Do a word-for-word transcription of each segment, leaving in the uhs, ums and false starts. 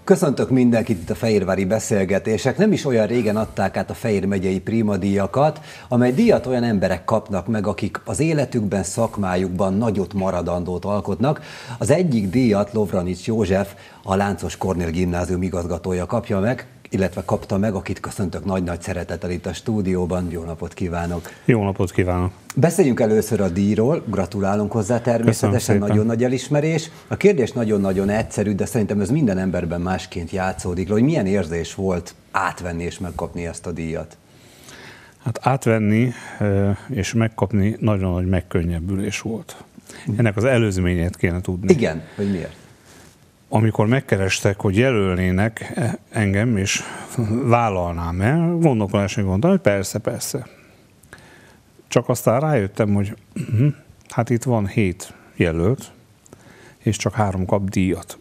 Köszöntök mindenkit itt a Fehérvári Beszélgetések. Nem is olyan régen adták át a Fejér megyei Prima díjakat, amely díjat olyan emberek kapnak meg, akik az életükben, szakmájukban nagyot maradandót alkotnak. Az egyik díjat Lovranics József, a Láncos Kornél Gimnázium igazgatója kapja meg, illetve kapta meg, akit köszöntök nagy-nagy szeretettel itt a stúdióban. Jó napot kívánok! Jó napot kívánok! Beszéljünk először a díjról, gratulálunk hozzá, természetesen nagyon nagy elismerés. A kérdés nagyon-nagyon egyszerű, de szerintem ez minden emberben másként játszódik, hogy milyen érzés volt átvenni és megkapni ezt a díjat? Hát átvenni és megkapni nagyon nagy megkönnyebbülés volt. Ennek az előzményét kéne tudni. Igen, hogy miért? Amikor megkerestek, hogy jelölnének engem, és vállalnám el, gondolkodásra gondoltam, hogy persze, persze. Csak aztán rájöttem, hogy uh, hát itt van hét jelölt, és csak három kap díjat.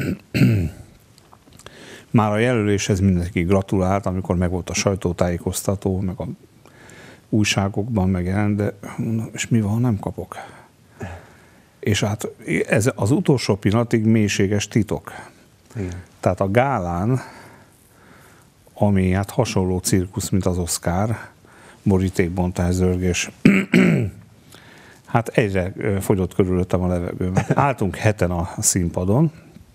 Már a jelöléshez mindenki gratulált, amikor meg volt a sajtótájékoztató, meg a újságokban megjelent, de és mi van, nem kapok? És hát ez az utolsó pillanatig mélységes titok. Igen. Tehát a gálán, ami hát hasonló cirkusz, mint az Oscar, borítékbontás, zörgés, hát egyre fogyott körülöttem a levegőm. Álltunk heten a színpadon,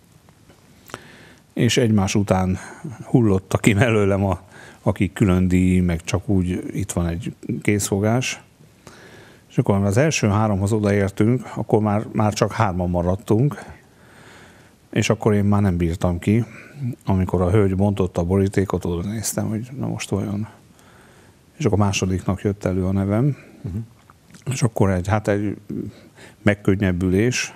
és egymás után hullottak ki mellőlem, a, akik külön díj, meg csak úgy itt van egy készfogás. És akkor az első háromhoz odaértünk, akkor már, már csak hárman maradtunk, és akkor én már nem bírtam ki. Amikor a hölgy bontotta a borítékot, oda néztem, hogy na most olyan. És akkor a másodiknak jött elő a nevem, uh-huh. és akkor egy, hát egy megkönnyebbülés,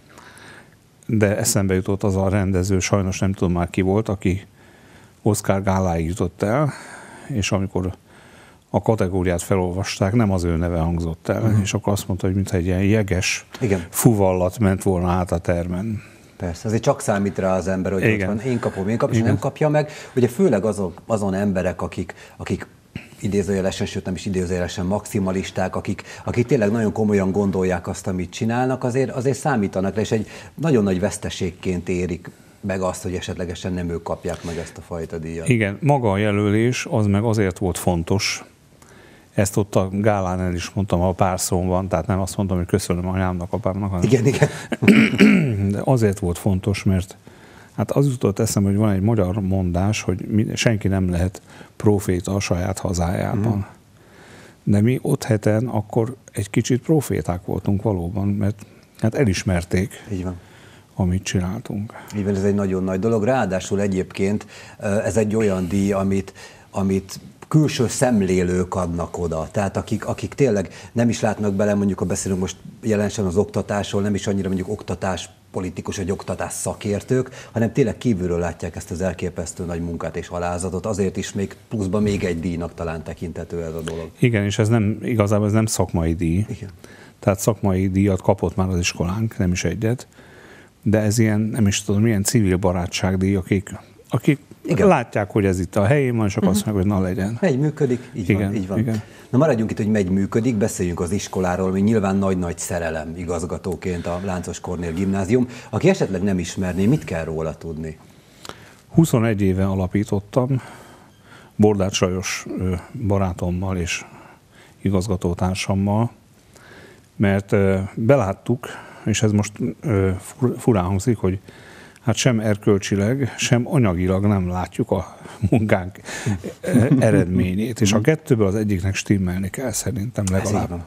de eszembe jutott az a rendező, sajnos nem tudom már ki volt, aki Oscar gáláig jutott el, és amikor a kategóriát felolvasták, nem az ő neve hangzott el, uh-huh. és akkor azt mondta, hogy mintha egy ilyen jeges Igen. fuvallat ment volna át a termen. Persze, azért csak számít rá az ember, hogy ott van, én kapom, én kapom, és nem kapja meg. Ugye főleg azok, azon emberek, akik, akik idézőjelesen, sőt nem is idézőjelesen maximalisták, akik, akik tényleg nagyon komolyan gondolják azt, amit csinálnak, azért, azért számítanak, és egy nagyon nagy veszteségként érik meg azt, hogy esetlegesen nem ők kapják meg ezt a fajta díjat. Igen, maga a jelölés az meg azért volt fontos, ezt ott a gálán el is mondtam, ha pár szóm van, tehát nem azt mondtam, hogy köszönöm anyámnak, apámnak, hanem igen, igen. De azért volt fontos, mert hát az jutott eszembe, hogy van egy magyar mondás, hogy senki nem lehet proféta a saját hazájában. Mm. De mi ott heten akkor egy kicsit proféták voltunk valóban, mert hát elismerték, így van, amit csináltunk. Így van, ez egy nagyon nagy dolog. Ráadásul egyébként ez egy olyan díj, amit, amit külső szemlélők adnak oda. Tehát akik, akik tényleg nem is látnak bele, mondjuk ha beszélünk most jelenesen az oktatásról, nem is annyira mondjuk oktatás politikus vagy oktatás szakértők, hanem tényleg kívülről látják ezt az elképesztő nagy munkát és alázatot, azért is még pluszban még egy díjnak talán tekinthető ez a dolog. Igen, és ez nem, igazából ez nem szakmai díj. Igen. Tehát szakmai díjat kapott már az iskolánk, nem is egyet, de ez ilyen, nem is tudom, milyen civil barátságdíj, akik, akik igen. látják, hogy ez itt a helyén van, és akkor uh-huh. azt mondják, hogy na legyen. Megy, működik, így igen, van, így van. Igen. Na maradjunk itt, hogy megy, működik, beszéljünk az iskoláról, ami nyilván nagy-nagy szerelem igazgatóként a Láncos Kornél Gimnázium. Aki esetleg nem ismerné, mit kell róla tudni? huszonegy éve alapítottam, Bordát Sajos barátommal és igazgatótársammal, mert beláttuk, és ez most furán hangzik, hogy hát sem erkölcsileg, sem anyagilag nem látjuk a munkánk eredményét. És a kettőből az egyiknek stimmelni kell szerintem legalább.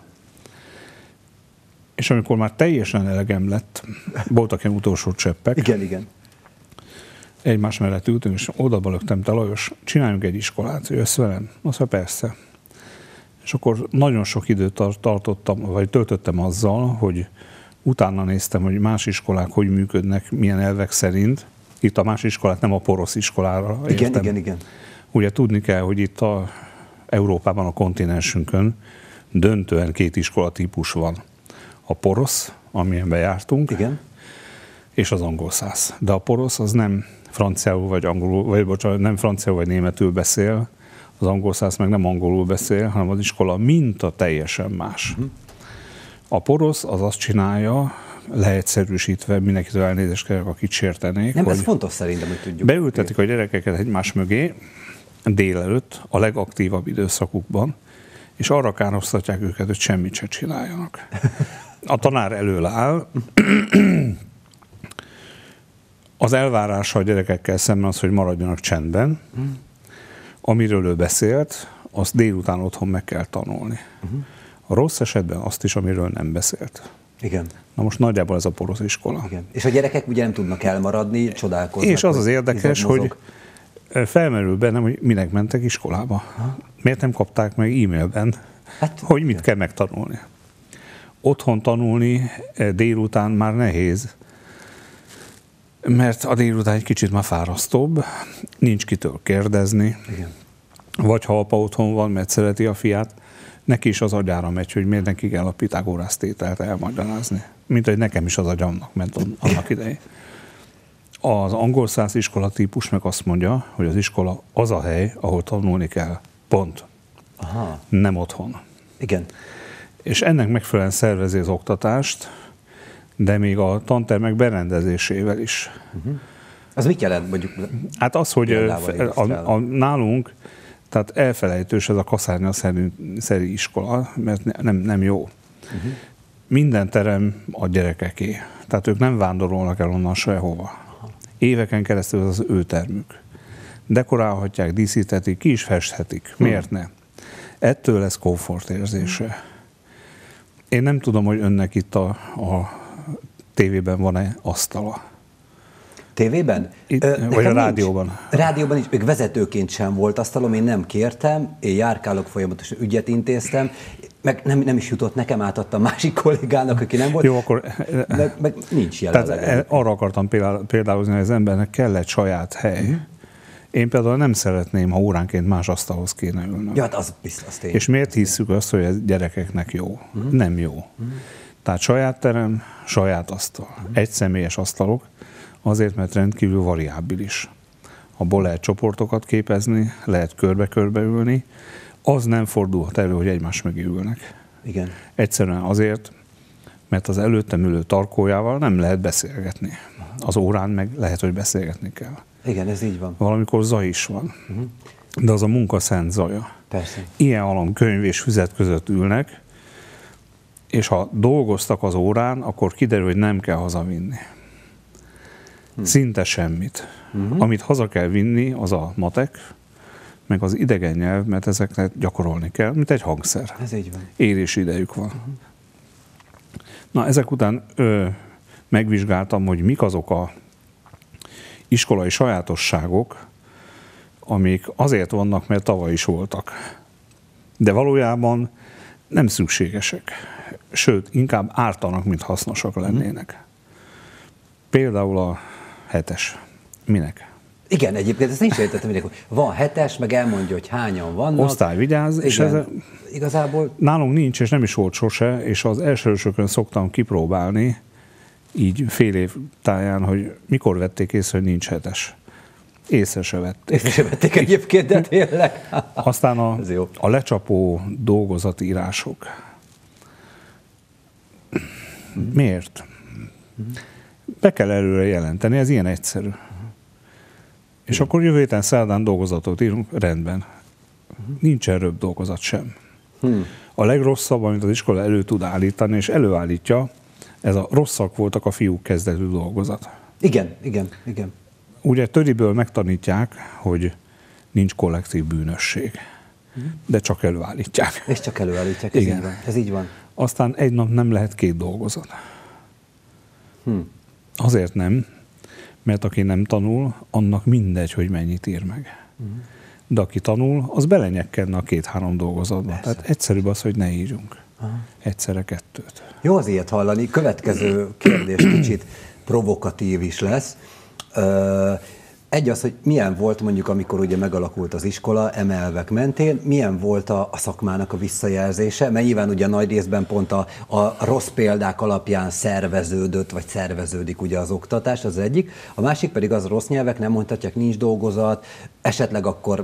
És amikor már teljesen elegem lett, voltak ilyen utolsó cseppek. Igen, igen. Egymás mellett ültünk, és oda löktem, te Lajos, csináljunk egy iskolát, jössz velem? Azt mondja, persze. És akkor nagyon sok időt tartottam, vagy töltöttem azzal, hogy utána néztem, hogy más iskolák hogy működnek, milyen elvek szerint. Itt a más iskolák nem a porosz iskolára értem. Igen, igen, igen. Ugye tudni kell, hogy itt a Európában, a kontinensünkön döntően két iskolatípus van. A porosz, amilyenben jártunk, igen. és az angol száz. De a porosz az nem franciául vagy angolul, vagy bocsánat, nem franciául vagy németül beszél, az angol száz meg nem angolul beszél, hanem az iskola minta teljesen más. Uh-huh. A porosz az azt csinálja, leegyszerűsítve, mindenkitől elnézést kérek, akit sértenék. Nem, ez fontos szerintem, hogy tudjuk. Beültetik a gyerekeket egymás mögé délelőtt, a legaktívabb időszakukban, és arra károsztatják őket, hogy semmit se csináljanak. A tanár elől áll, az elvárása a gyerekekkel szemben az, hogy maradjanak csendben. Amiről ő beszélt, azt délután otthon meg kell tanulni. A rossz esetben azt is, amiről nem beszélt. Igen. Na most nagyjából ez a porosz iskola. Igen. És a gyerekek ugye nem tudnak elmaradni, csodálkoznak. És az az érdekes, hogy felmerül bennem, hogy minek mentek iskolába. Ha? Miért nem kapták meg e-mailben, hát, hogy mit igen. kell megtanulni. Otthon tanulni délután már nehéz, mert a délután egy kicsit már fárasztóbb, nincs kitől kérdezni, igen. vagy ha apa otthon van, mert szereti a fiát, neki is az agyára megy, hogy miért neki kell a Pitágorász tételt elmagyarázni. Mint hogy nekem is az agyamnak ment annak idején. Az angol száz iskola típus meg azt mondja, hogy az iskola az a hely, ahol tanulni kell. Pont. Aha. Nem otthon. Igen. És ennek megfelelően szervezi az oktatást, de még a tantermek berendezésével is. Uh-huh. Az mit jelent mondjuk? Hát az, hogy a, a, a, nálunk, tehát elfelejtős ez a kaszárnya-szeri iskola, mert nem, nem jó. Uh-huh. Minden terem a gyerekeké. Tehát ők nem vándorolnak el onnan sehova. Éveken keresztül az az ő termük. Dekorálhatják, díszíthetik, ki is festhetik. Miért ne? Ettől lesz komfortérzése. Én nem tudom, hogy önnek itt a, a tévében van-e asztala. Tévében? Itt, Ö, vagy a rádióban? Nincs. Rádióban is, még vezetőként sem volt asztalom, én nem kértem, én járkálok folyamatosan, ügyet intéztem, meg nem, nem is jutott nekem, átadtam másik kollégának, aki nem volt. Jó, akkor... Meg, meg nincs jelenleg. Tehát arra akartam például, hogy az embernek kell egy saját hely. Mm. Én például nem szeretném, ha óránként más asztalhoz kéne ülnöm. Ja, hát az biztos tény. És miért hisszük azt, hogy ez gyerekeknek jó? Mm. Nem jó. Mm. Tehát saját terem, saját asztal. Mm. Egyszemélyes asztalok, azért, mert rendkívül variábilis. Abból lehet csoportokat képezni, lehet körbe-körbe ülni, az nem fordulhat elő, hogy egymás mögé ülnek. Igen. Egyszerűen azért, mert az előttem ülő tarkójával nem lehet beszélgetni. Az órán meg lehet, hogy beszélgetni kell. Igen, ez így van. Valamikor zaj is van, uh-huh. de az a munka szent zaja. Persze. Ilyen alom könyv és füzet között ülnek, és ha dolgoztak az órán, akkor kiderül, hogy nem kell hazavinni. Hmm. Szinte semmit. Uh-huh. Amit haza kell vinni, az a matek, meg az idegen nyelv, mert ezeket gyakorolni kell, mint egy hangszer. Ez így van. Érési idejük van. Uh-huh. Na, ezek után ö, megvizsgáltam, hogy mik azok a iskolai sajátosságok, amik azért vannak, mert tavaly is voltak. De valójában nem szükségesek. Sőt, inkább ártanak, mint hasznosak lennének. Uh-huh. Például a hetes. Minek? Igen, egyébként ezt nincs értettem, hogy van hetes, meg elmondja, hogy hányan vannak. Osztályvigyáz, és ez igazából... Nálunk nincs, és nem is volt sose, és az elsősökön szoktam kipróbálni, így fél év táján, hogy mikor vették észre, hogy nincs hetes. Észre se vették. Észre se vették egyébként, de tényleg. Aztán a, a lecsapó dolgozatírások. Miért? Be kell előre jelenteni, ez ilyen egyszerű. És akkor jövő héten szerdán dolgozatot írunk, rendben. Nincs erőbb dolgozat sem. A legrosszabb, amit az iskola elő tud állítani, és előállítja, ez a rosszak voltak a fiúk kezdetű dolgozat. Igen, igen, igen. Ugye töriből megtanítják, hogy nincs kollektív bűnösség, de csak előállítják. És csak előállítják, ez igen. így van. Ez így van. Aztán egy nap nem lehet két dolgozat. Hm. Azért nem, mert aki nem tanul, annak mindegy, hogy mennyit ír meg. Uh-huh. De aki tanul, az belenyekkedne a két-három dolgozatba. Persze. Tehát egyszerűbb az, hogy ne írjunk. Uh-huh. Egyszerre kettőt. Jó az ilyet hallani. Következő kérdés kicsit provokatív is lesz. Egy az, hogy milyen volt mondjuk, amikor ugye megalakult az iskola emelvek mentén, milyen volt a, a szakmának a visszajelzése, mert nyilván ugye nagy részben pont a, a rossz példák alapján szerveződött, vagy szerveződik ugye az oktatás, az egyik. A másik pedig az, a rossz nyelvek nem mondhatják, nincs dolgozat, esetleg akkor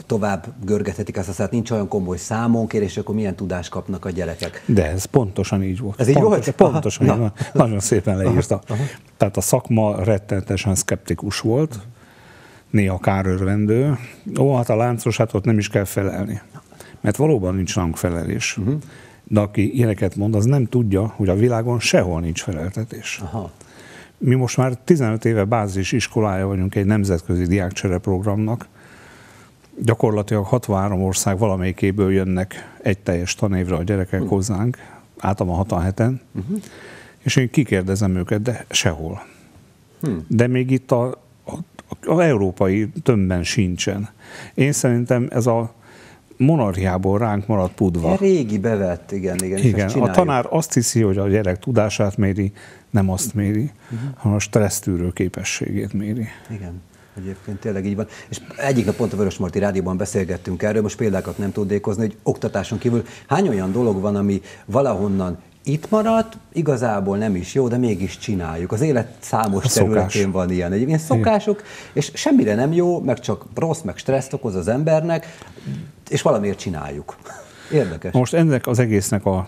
tovább görgethetik ezt a szállat, nincs olyan komoly számonkérés, és akkor milyen tudást kapnak a gyerekek. De ez pontosan így volt. Ez így pontos, volt? Pontosan Aha. így, nagyon szépen leírta. Aha. Aha. Tehát a szakma rettenetesen szkeptikus volt, néha kárörvendő. Ó, hát a láncos, ott nem is kell felelni. Mert valóban nincs rangfelelés. Uh-huh. De aki ilyeneket mond, az nem tudja, hogy a világon sehol nincs feleltetés. Aha. Mi most már tizenöt éve bázis iskolája vagyunk egy nemzetközi diákcsere programnak. Gyakorlatilag hatvanhárom ország valamelyikéből jönnek egy teljes tanévre a gyerekek uh. hozzánk, általában hatvanheten, uh-huh. és én kikérdezem őket, de sehol. Hmm. De még itt a, a, a európai tömbben sincsen. Én szerintem ez a monarchiából ránk maradt pudva. A régi bevett, igen, igen. Igen, a tanár azt hiszi, hogy a gyerek tudását méri, nem azt méri, uh-huh. hanem a stressztűrő képességét méri. Igen, egyébként tényleg így van. És egyik nap pont a Vörösmarty Rádióban beszélgettünk erről, most példákat nem tudnékozni, hogy oktatáson kívül hány olyan dolog van, ami valahonnan itt maradt, igazából nem is jó, de mégis csináljuk. Az élet számos a területén szokás. Van ilyen. Egyébként szokások, igen. És semmire nem jó, meg csak rossz, meg stresszt okoz az embernek, és valamiért csináljuk. Érdekes. Most ennek az egésznek a,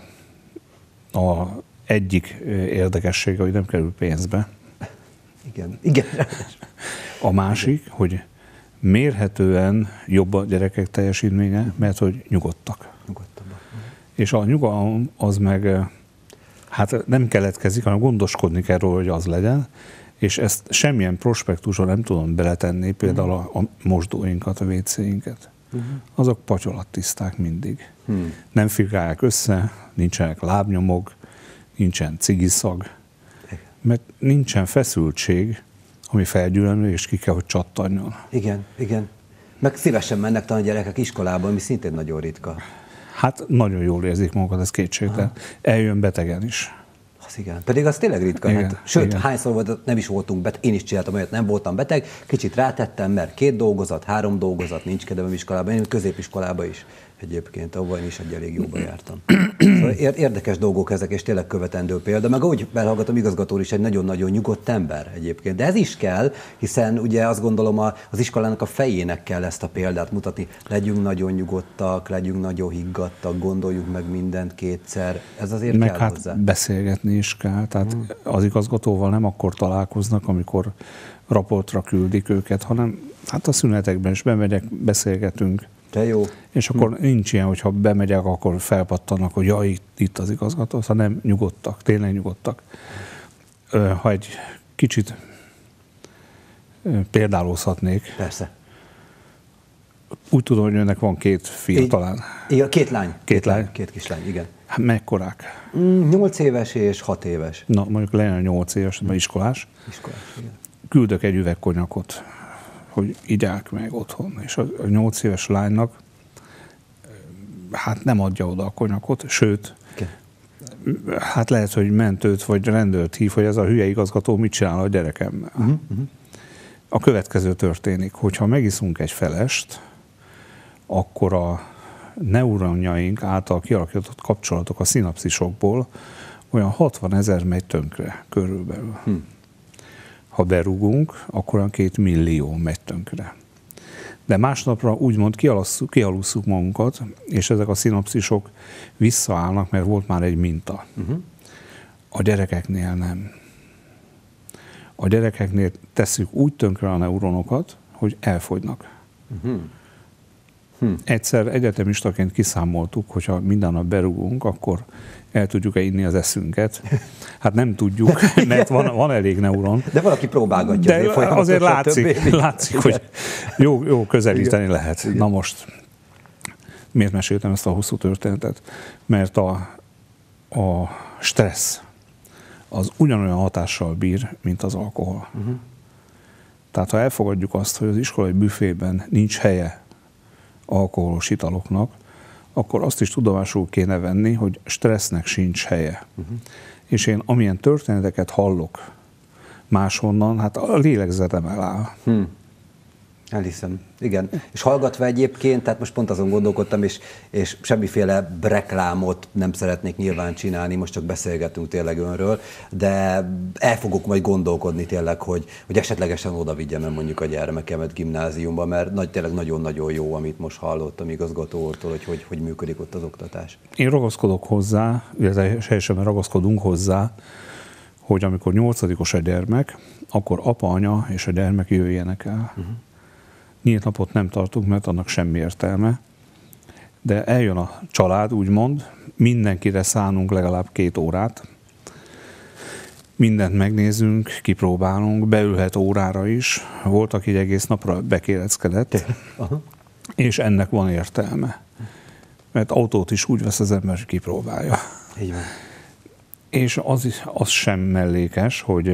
a egyik érdekessége, hogy nem kerül pénzbe. Igen. Igen. A másik, igen. hogy mérhetően jobb a gyerekek teljesítménye, mert hogy nyugodtak. Nyugodtabbak. És a nyugalom az meg hát nem keletkezik, hanem gondoskodni kell róla, hogy az legyen, és ezt semmilyen prospektusra nem tudom beletenni, például a, a mosdóinkat, a vécéinket. Uh-huh. Azok patyolattiszták mindig. Hmm. Nem firkálják össze, nincsenek lábnyomok, nincsen cigiszag, mert nincsen feszültség, ami felgyűlölő, és ki kell, hogy csattanjon. Igen, igen. Meg szívesen mennek talán gyerekek iskolába, ami szintén nagyon ritka. Hát nagyon jól érzik magukat, ez kétségtelen. Eljön betegen is. Az igen. Pedig az tényleg ritka. Igen, hát, sőt, igen. hányszor volt, nem is voltunk beteg, én is csináltam olyat, nem voltam beteg, kicsit rátettem, mert két dolgozat, három dolgozat nincs kedvem iskolában, én középiskolában is egyébként, ahol én is egy elég jóba jártam. Szóval érdekes dolgok ezek, és tényleg követendő példa. Meg ahogy belhallgatom, igazgató is egy nagyon-nagyon nyugodt ember egyébként. De ez is kell, hiszen ugye azt gondolom az iskolának a fejének kell ezt a példát mutatni. Legyünk nagyon nyugodtak, legyünk nagyon higgadtak, gondoljuk meg mindent kétszer. Ez azért meg kell hát hozzá. Beszélgetni is kell. Tehát hmm. az igazgatóval nem akkor találkoznak, amikor raportra küldik őket, hanem hát a szünetekben is bemegyek, beszélgetünk. De jó. És akkor hm. nincs ilyen, hogyha bemegyek, akkor felpattanak, hogy jaj, itt, itt az igazgató, hanem nyugodtak, tényleg nyugodtak. Ha egy kicsit példálózhatnék. Persze. Úgy tudom, hogy önnek van két fia talán. Igen, két lány. Két, két lány. lány. Két kislány, igen. Hát mekkorák? Nyolc éves és hat éves. Na, mondjuk legyen nyolc éves, mert iskolás. Iskolás, igen. Küldök egy üveg konyakot, hogy igyák meg otthon. És a nyolc éves lánynak hát nem adja oda a konyakot, sőt, okay. hát lehet, hogy mentőt vagy rendőrt hív, hogy ez a hülye igazgató mit csinál a gyerekemmel. Uh-huh, uh-huh. A következő történik, hogyha megiszunk egy felest, akkor a neuronjaink által kialakított kapcsolatok a szinapszisokból olyan hatvanezer megy tönkre körülbelül. Hmm. Ha berúgunk, akkor olyan két millió megy tönkre. De másnapra úgymond kialusszuk magunkat, és ezek a szinapszisok visszaállnak, mert volt már egy minta. Uh-huh. A gyerekeknél nem. A gyerekeknél tesszük úgy tönkre a neuronokat, hogy elfogynak. Uh-huh. Hm. Egyszer egyetemistaként kiszámoltuk, hogyha minden nap berúgunk, akkor el tudjuk-e inni az eszünket. Hát nem tudjuk, mert van, van elég neuron. De valaki próbálgatja. De azért, azért látszik, látszik hogy jó, jó közelíteni igen. lehet. Igen. Na most, miért meséltem ezt a hosszú történetet? Mert a, a stressz az ugyanolyan hatással bír, mint az alkohol. Uh-huh. Tehát ha elfogadjuk azt, hogy az iskolai büfében nincs helye alkoholos italoknak, akkor azt is tudomásul kéne venni, hogy stressznek sincs helye. Uh-huh. És én amilyen történeteket hallok máshonnan, hát a lélegzetem eláll. Hmm. Elhiszem, igen. És hallgatva egyébként, tehát most pont azon gondolkodtam, és, és semmiféle reklámot nem szeretnék nyilván csinálni, most csak beszélgetünk tényleg önről, de el fogok majd gondolkodni tényleg, hogy, hogy esetlegesen oda vigyem el mondjuk a gyermekemet gimnáziumba, mert nagy, tényleg nagyon-nagyon jó, amit most hallottam igazgató úrtól, hogy, hogy hogy működik ott az oktatás. Én ragaszkodok hozzá, illetve helyesen ragaszkodunk hozzá, hogy amikor nyolcadikos a gyermek, akkor apa, anya és a gyermek jöjjenek el. Uh-huh. Nyílt napot nem tartunk, mert annak semmi értelme, de eljön a család, úgymond, mindenkire szánunk legalább két órát, mindent megnézünk, kipróbálunk, beülhet órára is, volt, aki egy egész napra bekéreckedett, uh-huh. és ennek van értelme, mert autót is úgy vesz az ember, hogy kipróbálja. Így van. És az, az sem mellékes, hogy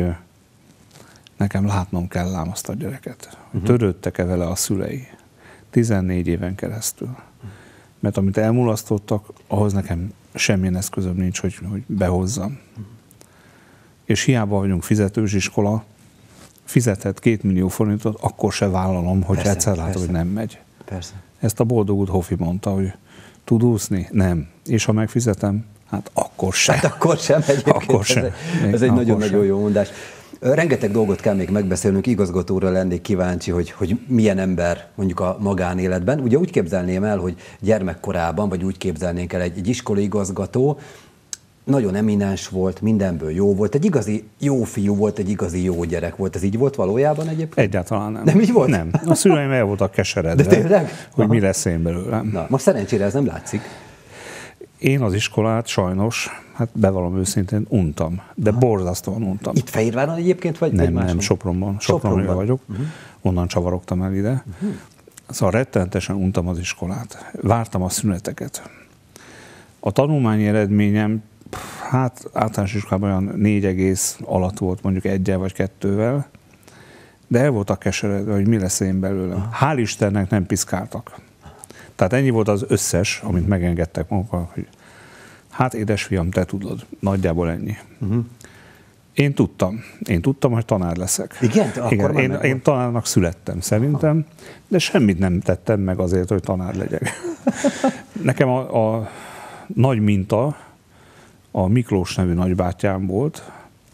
nekem látnom kell ám azt a gyereket. Uh-huh. Törődtek-e vele a szülei tizennégy éven keresztül. Uh-huh. Mert amit elmulasztottak, ahhoz nekem semmilyen eszközöm nincs, hogy, hogy behozzam. Uh-huh. És hiába vagyunk fizetős iskola, fizethet két millió forintot, akkor se vállalom, hogy persze, egyszer látom, hogy nem megy. Persze. Ezt a boldog út Hofi mondta, hogy tud úszni? Nem. És ha megfizetem, hát akkor sem. Hát akkor sem egyébként. Akkor sem. Ez, ez egy nagyon-nagyon jó mondás. Rengeteg dolgot kell még megbeszélnünk, igazgatóra lennék kíváncsi, hogy, hogy milyen ember mondjuk a magánéletben. Ugye úgy képzelném el, hogy gyermekkorában, vagy úgy képzelnénk el egy, egy iskolai igazgató, nagyon eminens volt, mindenből jó volt, egy igazi jó fiú volt, egy igazi jó gyerek volt. Ez így volt valójában egyébként? Egyáltalán nem. Nem így volt? Nem. A szüleim el voltak keseredve, de tényleg? hogy Aha. mi lesz én belőlem. Na, most szerencsére ez nem látszik. Én az iskolát sajnos, hát bevallom őszintén, untam, de aha. borzasztóan untam. Itt Fehérváron egyébként, vagy? Nem, nem, Sopronban. Sopronban vagyok, uh-huh. onnan csavarogtam el ide. Uh-huh. Szóval rettenetesen untam az iskolát. Vártam a szüneteket. A tanulmányi eredményem, hát általános iskolában olyan négy egész alatt volt, mondjuk egyel vagy kettővel, de el voltak keseredve, hogy mi lesz én belőlem. Uh-huh. Hál' Istennek nem piszkáltak. Tehát ennyi volt az összes, amit megengedtek magukkal, hogy hát édesfiam, te tudod, nagyjából ennyi. Uh-huh. Én tudtam. Én tudtam, hogy tanár leszek. Igen? Akkor Igen, én, én tanárnak születtem szerintem, aha. de semmit nem tettem meg azért, hogy tanár legyek. Nekem a, a nagy minta a Miklós nevű nagybátyám volt,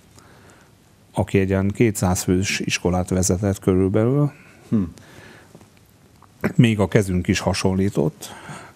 aki egy ilyen kétszáz fős iskolát vezetett körülbelül. Hm. Még a kezünk is hasonlított,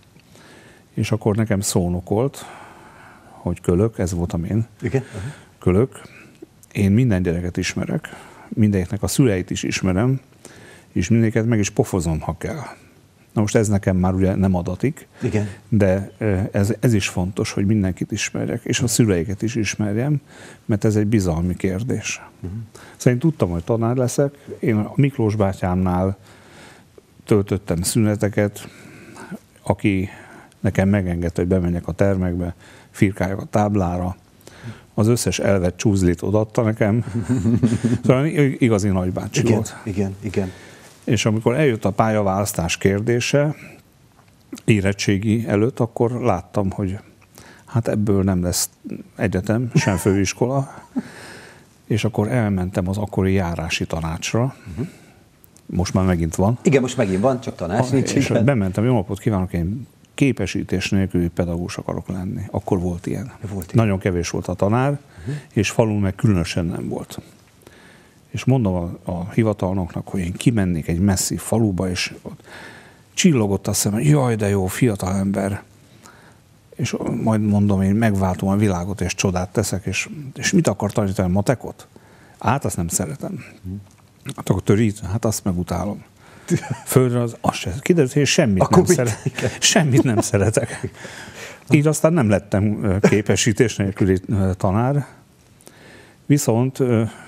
és akkor nekem szónokolt, hogy Kölök, ez voltam én, igen? Uh-huh. Kölök, én minden gyereket ismerek, mindenkinek a szüleit is ismerem, és mindenkiket meg is pofozom, ha kell. Na most ez nekem már ugye nem adatik, igen. de ez, ez is fontos, hogy mindenkit ismerjek, és a szüleiket is ismerjem, mert ez egy bizalmi kérdés. Uh-huh. Szóval én tudtam, hogy tanár leszek, én a Miklós bátyámnál töltöttem szüneteket, aki nekem megengedte, hogy bemenjek a termekbe, firkáljak a táblára, az összes elvett csúzlit odaadta nekem, szóval igazi nagybácsi igen, volt. Igen, igen. És amikor eljött a pályaválasztás kérdése, érettségi előtt, akkor láttam, hogy hát ebből nem lesz egyetem, sem főiskola, és akkor elmentem az akkori járási tanácsra, uh-huh. most már megint van. Igen, most megint van, csak tanács nincs. És igen. bementem, jó napot kívánok, én képesítés nélküli pedagógus akarok lenni. Akkor volt ilyen. Volt Nagyon ilyen. Kevés volt a tanár, uh-huh. és falun meg különösen nem volt. És mondom a, a hivatalnoknak, hogy én kimennék egy messzi faluba, és ott csillogott a szemem, jaj, de jó, fiatal ember. És majd mondom, én megváltom a világot, és csodát teszek, és, és mit akar tanítani, matekot? Hát azt nem szeretem. Uh-huh. Hát akkor törít, hát azt megutálom. Földre az, az se. Kiderült, hogy semmit akkor nem szeretek. Semmit nem szeretek. Így aztán nem lettem képesítés nélküli tanár. Viszont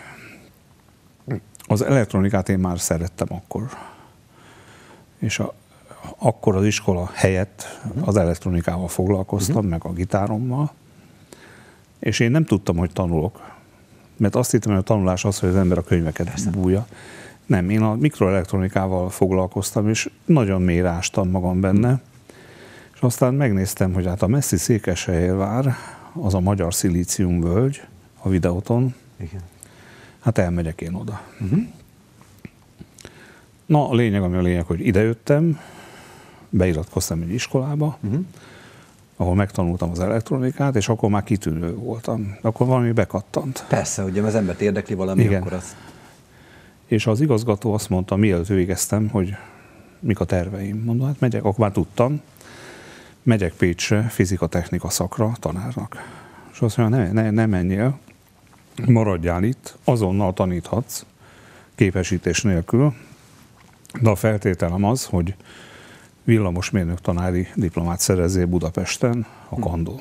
az elektronikát én már szerettem akkor. És a, akkor az iskola helyett az elektronikával foglalkoztam, uh-huh. meg a gitárommal. És én nem tudtam, hogy tanulok. Mert azt hittem, hogy a tanulás az, hogy az ember a könyveket persze. bújja. Nem, én a mikroelektronikával foglalkoztam, és nagyon mélyre ástam magam benne. És aztán megnéztem, hogy hát a messzi Székesfehérvár, az a magyar szilícium völgy, a Videóton, igen. hát elmegyek én oda. Uh-huh. Na, a lényeg, ami a lényeg, hogy idejöttem, beiratkoztam egy iskolába, uh-huh. ahol megtanultam az elektronikát, és akkor már kitűnő voltam. Akkor valami bekattant. Persze, ugye az embert érdekli valami, igen. akkor az... És az igazgató azt mondta, mielőtt végeztem, hogy mik a terveim. Mondom, hát megyek, akkor már tudtam, megyek Pécsre fizika-technika szakra tanárnak. És azt mondja, ne, ne, ne menjél, maradjál itt, azonnal taníthatsz, képesítés nélkül, de a feltételem az, hogy villamosmérnök tanári diplomát szerezzél Budapesten, a Kandó.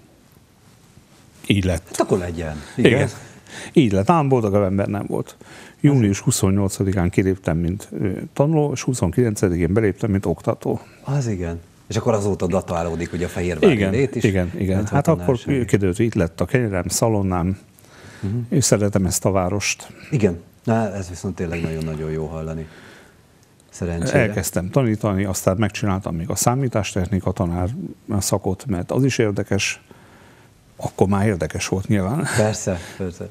Így lett. Hát akkor legyen. Igen. Igen. Így lett. Ám boldogabb ember nem volt. június huszonnyolcadikán kiléptem, mint tanuló, és huszonkilencedikén beléptem, mint oktató. Az igen. És akkor azóta datálódik ugye a Fehérvári igen, lét is. Igen, igen. Hát akkor kiderült, hogy itt lett a kenyerem, szalonnám, uh-huh. és szeretem ezt a várost. Igen. Na, ez viszont tényleg nagyon-nagyon jó hallani. Szerencsére. Elkezdtem tanítani, aztán megcsináltam még a számítástechnika tanár szakot, mert az is érdekes. Akkor már érdekes volt nyilván. Persze, persze.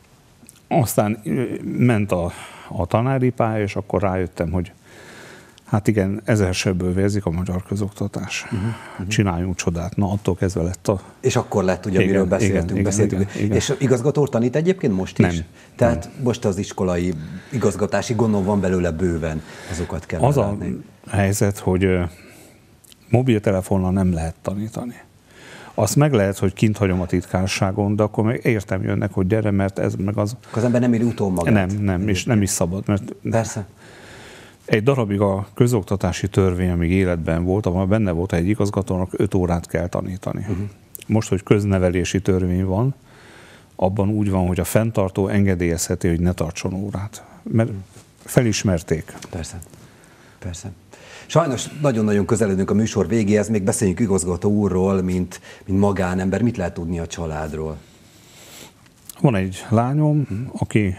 Aztán ment a, a tanári pálya, és akkor rájöttem, hogy hát igen, ezer sebből vérzik a magyar közoktatás. Uh-huh, uh-huh. Csináljunk csodát. Na, attól kezdve lett a... És akkor lett, ugye, igen, amiről beszéltünk. Igen, beszéltünk. Igen, igen. És igazgató tanít egyébként most is? Nem. Tehát nem. most az iskolai igazgatási gondom van belőle bőven, azokat kell Az látni. A helyzet, hogy mobiltelefonnal nem lehet tanítani. Azt meg lehet, hogy kint hagyom a titkárságon, de akkor meg értem jönnek, hogy gyere, mert ez meg az... Akkor az ember nem éri utól magát. Nem, nem, és nem is szabad, mert... Persze. Egy darabig a közoktatási törvény, amíg életben volt, ahol benne volt egy igazgatónak, öt órát kell tanítani. Uh-huh. Most, hogy köznevelési törvény van, abban úgy van, hogy a fenntartó engedélyezheti, hogy ne tartson órát. Mert felismerték. Persze. Persze. Sajnos nagyon-nagyon közeledünk a műsor végéhez, még beszéljünk igazgató úrról, mint, mint magánember. Mit lehet tudni a családról? Van egy lányom, uh-huh. aki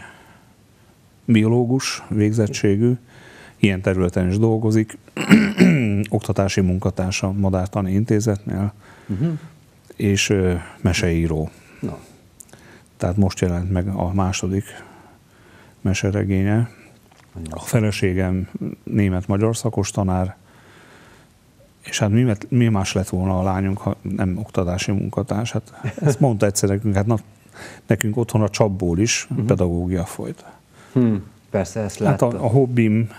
biológus végzettségű, ilyen területen is dolgozik, oktatási munkatársa a Madártani Intézetnél, uh-huh. és ö, meseíró. No. Tehát most jelent meg a második meseregénye. A feleségem német-magyar szakos tanár, és hát mi, mi más lett volna a lányunk, ha nem oktatási munkatárs? Hát ezt mondta egyszer nekünk, hát na, nekünk otthon a csapból is uh-huh. pedagógia folyt. Hmm, persze, ezt láttam. Hát a, a hobbim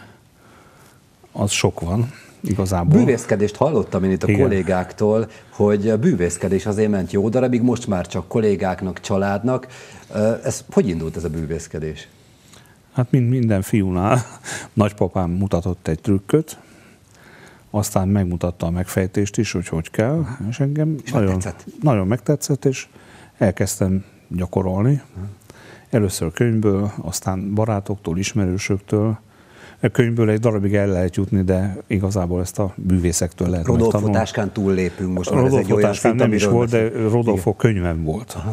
az sok van, igazából. Bűvészkedést hallottam én itt a Igen. kollégáktól, hogy a bűvészkedés azért ment jó darabig, most már csak kollégáknak, családnak. Ez, hogy indult ez a bűvészkedés? Hát mint minden fiúnál, nagypapám mutatott egy trükköt, aztán megmutatta a megfejtést is, hogy hogy kell, és engem és nagyon, megtetszett. nagyon megtetszett, és elkezdtem gyakorolni. Először könyvből, aztán barátoktól, ismerősöktől. A könyvből egy darabig el lehet jutni, de igazából ezt a bűvészektől lehet megtanulni. Rodolfo táskán túllépünk most már, Rodolfo ez egy olyan táskán szint, nem is volt, de Rodolfo Igen. könyvem volt. Aha.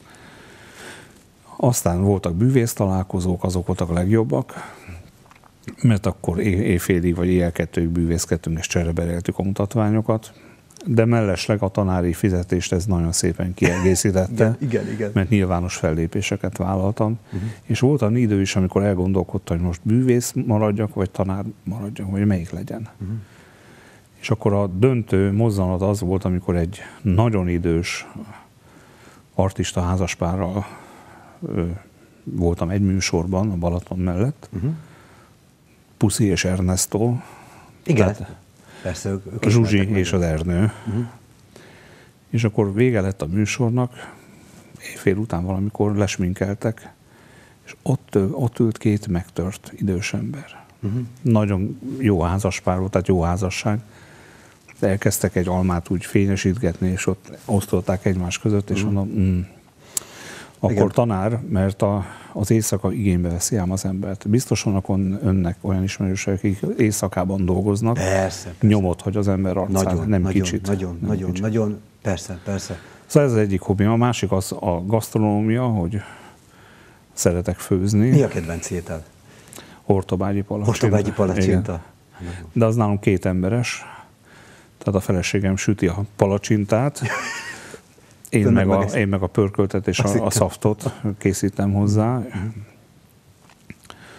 Aztán voltak bűvész találkozók, azok voltak a legjobbak, mert akkor éjfélig vagy éjjel kettőig bűvészkedtünk és csereberéltük a mutatványokat, de mellesleg a tanári fizetést ez nagyon szépen kiegészítette, igen, igen, igen. mert nyilvános fellépéseket vállaltam, uh-huh. és volt a idő is, amikor elgondolkodtam, hogy most bűvész maradjak, vagy tanár maradjak, vagy melyik legyen. Uh-huh. És akkor a döntő mozzanat az volt, amikor egy nagyon idős artista házaspárral voltam egy műsorban a Balaton mellett, uh-huh. Puszi és Ernesto. Igen, persze. Ők, ők a Zsuzsi és az Ernő. Uh-huh. És akkor vége lett a műsornak, éjfél után valamikor lesminkeltek, és ott, ott ült két megtört idős ember. Uh-huh. Nagyon jó házaspár volt, tehát jó házasság. De elkezdtek egy almát úgy fényesítgetni, és ott osztolták egymás között, és uh-huh. mondom, mm, akkor Igen. tanár, mert a, az éjszaka igénybe veszi ám az embert. Biztos vannak önnek olyan ismerősök, akik éjszakában dolgoznak. Persze, persze. Nyomot, hogy az ember arcán, nagyon, nem nagyon, kicsit. Nagyon, nem nagyon, kicsit. nagyon, persze, persze. Szóval ez az egyik hobbim. A másik az a gasztronómia, hogy szeretek főzni. Mi a kedvenc étel? Hortobágyi palacsinta. Hortobágyi palacsinta. De az nálunk két emberes. Tehát a feleségem süti a palacsintát, én, meg a, én meg a pörköltet és a, a szaftot készítem hozzá.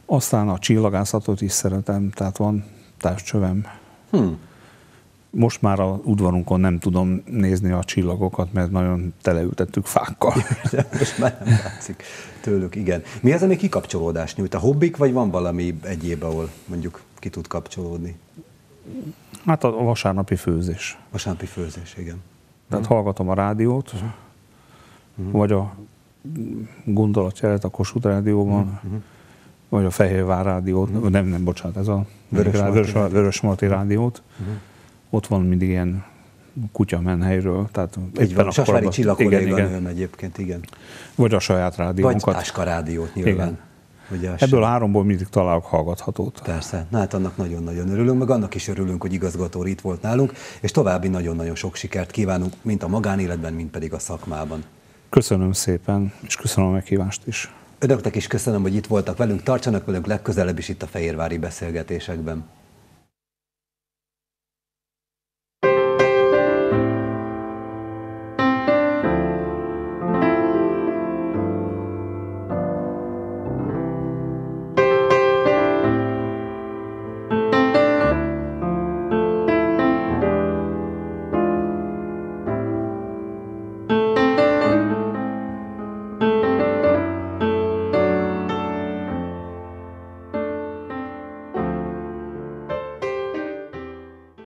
Aztán a csillagászatot is szeretem, tehát van távcsövem. Hmm. Most már a udvarunkon nem tudom nézni a csillagokat, mert nagyon teleültettük fákkal. Most már nem látszik tőlük, igen. Mi az, ami kikapcsolódást nyújt? A hobbik, vagy van valami egyéb, ahol mondjuk ki tud kapcsolódni? Hát a vasárnapi főzés. Vasárnapi főzés, igen. Tehát hmm. hallgatom a rádiót, hmm. vagy a gondolatjelet a Kossuth Rádióban, hmm. vagy a Fehérvár Rádiót, hmm. nem, nem, bocsánat, ez a Vörösmarty Vörös Rádiót. Hmm. Ott van mindig ilyen kutyamenhelyről, tehát így van, Sasvári Csilla kolléganőm egyébként, igen. Vagy a saját rádiónkat. Vagy Áska rádiót nyilván. Ugye, ebből a háromból mindig találok hallgathatót. Persze, na hát annak nagyon-nagyon örülünk, meg annak is örülünk, hogy igazgató itt volt nálunk, és további nagyon-nagyon sok sikert kívánunk, mint a magánéletben, mint pedig a szakmában. Köszönöm szépen, és köszönöm a meghívást is. Önöknek is köszönöm, hogy itt voltak velünk, tartsanak velünk legközelebb is itt a fehérvári beszélgetésekben.